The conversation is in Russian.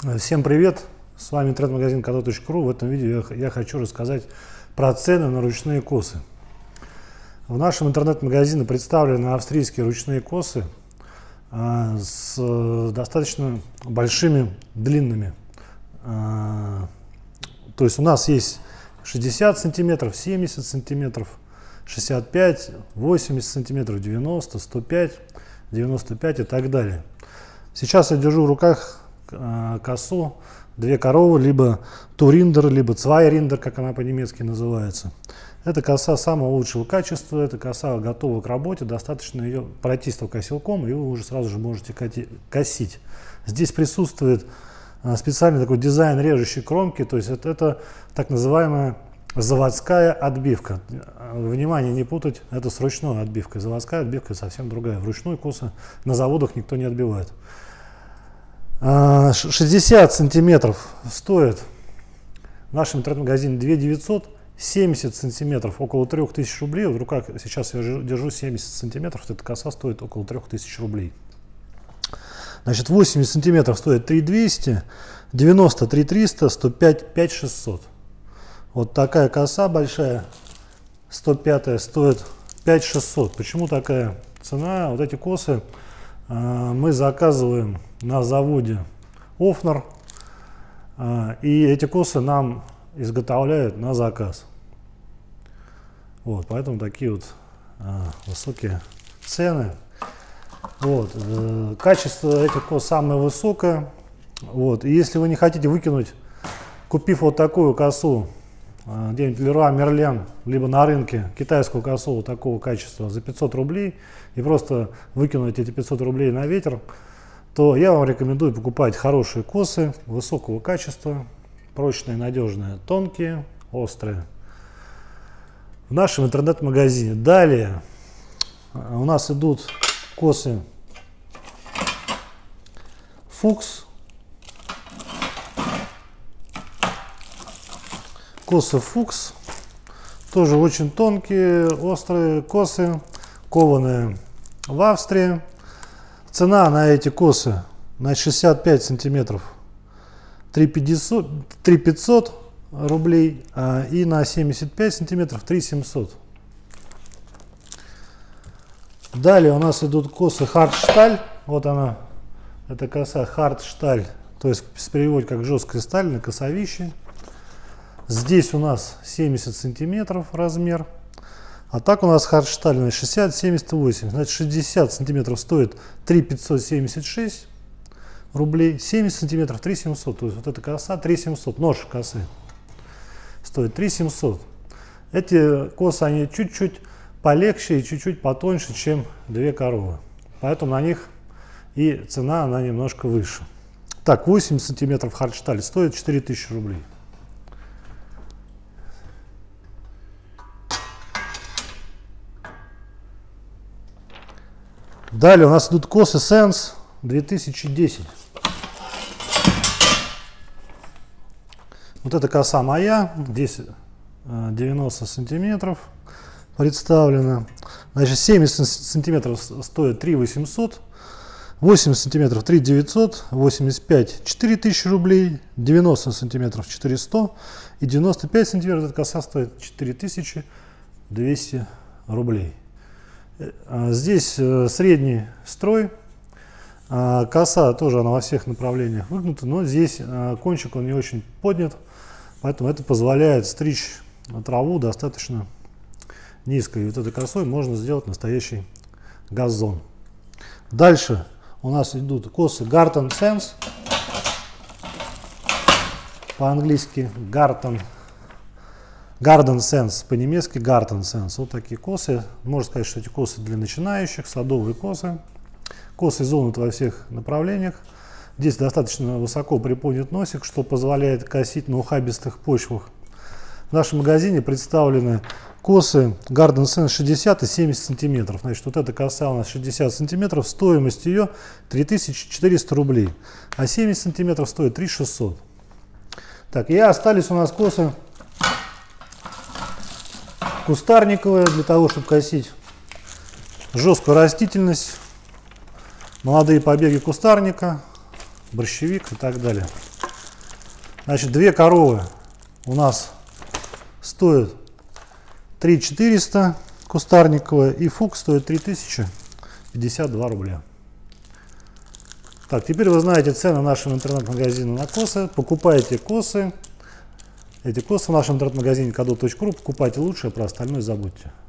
Всем привет! С вами интернет-магазин koto.ru. В этом видео я хочу рассказать про цены на ручные косы. В нашем интернет-магазине представлены австрийские ручные косы с достаточно большими длинными. То есть у нас есть 60 сантиметров, 70 сантиметров, 65, 80 сантиметров, 90, 105, 95 и так далее. Сейчас я держу в руках косу «Две коровы», либо «Туриндер», либо «Цвайриндер», как она по-немецки называется. Это коса самого лучшего качества, эта коса готова к работе, достаточно ее пройти стокосилком, и вы уже сразу же можете косить. Здесь присутствует специальный такой дизайн режущей кромки, то есть это так называемая заводская отбивка. Внимание, не путать это с ручной отбивкой. Заводская отбивка совсем другая. Вручную косы на заводах никто не отбивает. 60 сантиметров стоит в нашем интернет-магазине 2900, 70 сантиметров около 3000 рублей. В руках сейчас я держу 70 сантиметров, эта коса стоит около 3000 рублей. Значит, 80 сантиметров стоит 3200, 90 3300, 105 5600. Вот такая коса большая, 105 стоит 5600. Почему такая цена? Вот эти косы мы заказываем на заводе Офнер, и эти косы нам изготовляют на заказ. Вот, поэтому такие вот высокие цены. Вот, качество этих кос самое высокое. Вот, и если вы не хотите выкинуть, купив вот такую косу где-нибудь Леруа Мерлен, либо на рынке китайскую косу вот такого качества за 500 рублей и просто выкинуть эти 500 рублей на ветер, то я вам рекомендую покупать хорошие косы высокого качества, прочные, надежные, тонкие, острые, в нашем интернет-магазине. Далее у нас идут косы Фукс. Косы Фукс, тоже очень тонкие, острые косы, кованые в Австрии. Цена на эти косы на 65 сантиметров 3500 рублей, и на 75 сантиметров 3700. Далее у нас идут косы Хардшталь. Вот она, эта коса Хардшталь, то есть с переводе как жесткая сталь на косовище. Здесь у нас 70 сантиметров размер, а так у нас хардшталь 60, 70, 80. Значит, 60 сантиметров стоит 3576 рублей, 70 сантиметров 3700. То есть вот эта коса 3700, нож косы стоит 3700. Эти косы, они чуть-чуть полегче и чуть-чуть потоньше, чем две коровы. Поэтому на них и цена она немножко выше. Так, 80 сантиметров хардшталь стоит 4000 рублей. Далее у нас идут косы Sense 2010. Вот эта коса моя, здесь 90 сантиметров представлена. Значит, 70 сантиметров стоит 3800, 80 сантиметров 3900, 85 4000 рублей, 90 сантиметров 400 и 95 сантиметров эта коса стоит 4200 рублей. Здесь средний строй, коса тоже она во всех направлениях выгнута, но здесь кончик он не очень поднят, поэтому это позволяет стричь траву достаточно низко. И вот этой косой можно сделать настоящий газон. Дальше у нас идут косы Garden Sense, по-английски Garden Sense, по-немецки Garden Sense. Вот такие косы. Можно сказать, что эти косы для начинающих, садовые косы. Косы изогнуты во всех направлениях. Здесь достаточно высоко приподнят носик, что позволяет косить на ухабистых почвах. В нашем магазине представлены косы Garden Sense 60 и 70 сантиметров. Значит, вот эта коса у нас 60 сантиметров, стоимость ее 3400 рублей, а 70 сантиметров стоит 3600. Так, и остались у нас косы кустарниковые, для того, чтобы косить жесткую растительность, молодые побеги кустарника, борщевик и так далее. Значит, две коровы у нас стоят 3400 кустарниковая, и фук стоит 3052 рубля. Так, теперь вы знаете цены нашего интернет-магазина на косы. Покупайте косы. Эти косы в нашем интернет-магазине kado.ru. Покупайте лучшее, про остальное забудьте.